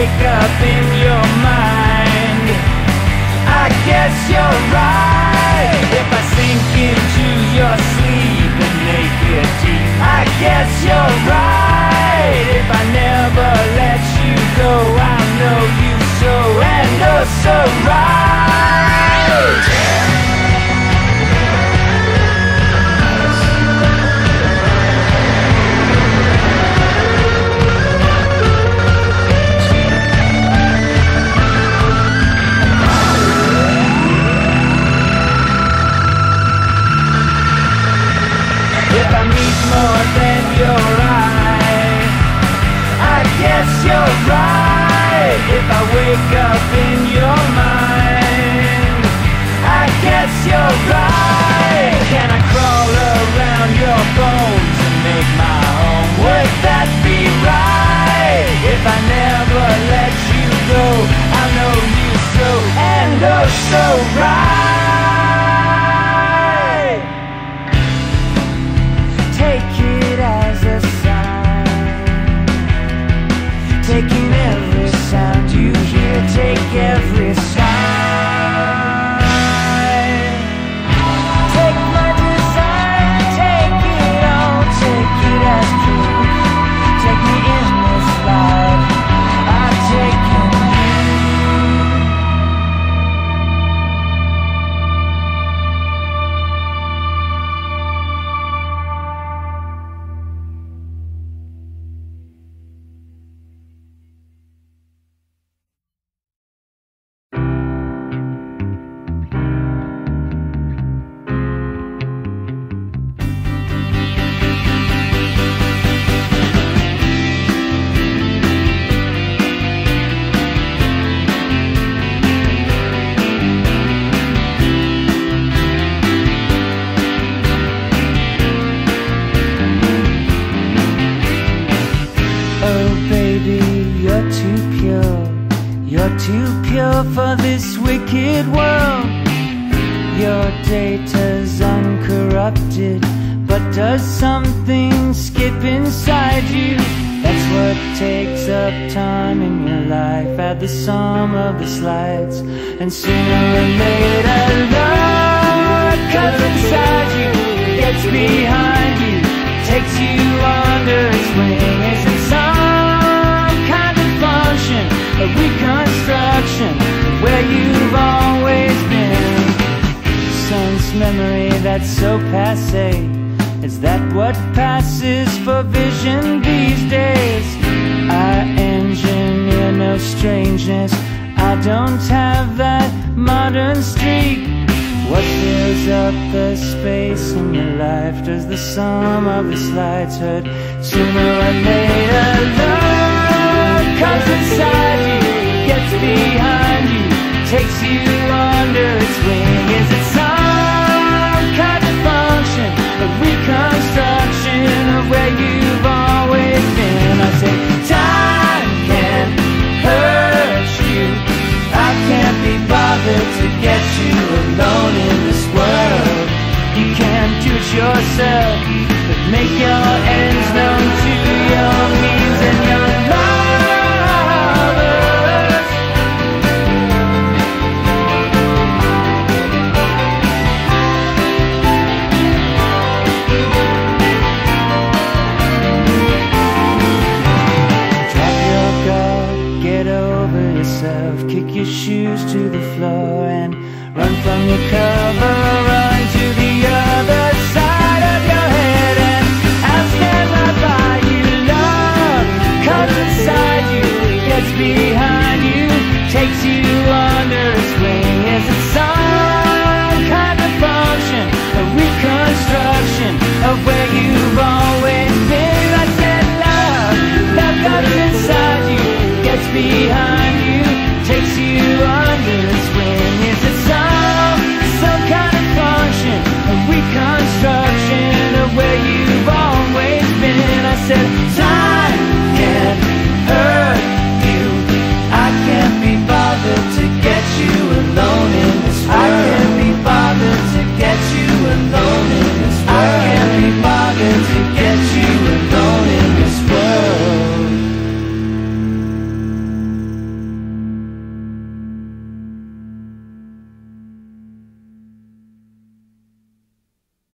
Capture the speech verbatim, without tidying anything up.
wake up in your mind. I guess you're right. If I sink into your sleep and make it deep, I guess you're right. If I never let you go, I'll know you so and oh so right. If I need more than your eye, I guess you're right. If I wake up in your mind, I guess you're right. Can I crawl around your bones and make my home? Would that be right? If I never let you go, I know you so and oh so right. Take it as a sign, taking every sound you hear, take every sign. Take my design, take it all, take it as proof. Take me in this life, I've taken for this wicked world. Your data's uncorrupted, but does something skip inside you? That's what takes up time in your life. Add the sum of the slides, and sooner or later love comes inside you, gets behind you, takes you under its wing. Is it some kind of function, a reconstruction where you've always been? Sense memory that's so passé, is that what passes for vision these days? I engineer no strangeness, I don't have that modern streak. What fills up the space in your life? Does the sum of the slides hurt? Sooner or later love comes inside you, gets behind you, takes you under its wing. Is it some kind of function, a reconstruction of where you've always been? I say time can't hurt you, I can't be bothered to get you alone in this world. You can't do it yourself, but make your ends known to your means and your lovers. Drop your guard, get over yourself, kick your shoes to the floor and run from your cover, run to the other side of your head, and I'll stand right by you. Love comes inside you, gets behind you, takes you under its wing. Is it some kind of function, a reconstruction of where you've always been? I said love, love comes inside you, gets behind you, takes you under its wing. Is it some, some kind of function, a reconstruction of where you've always been? I said time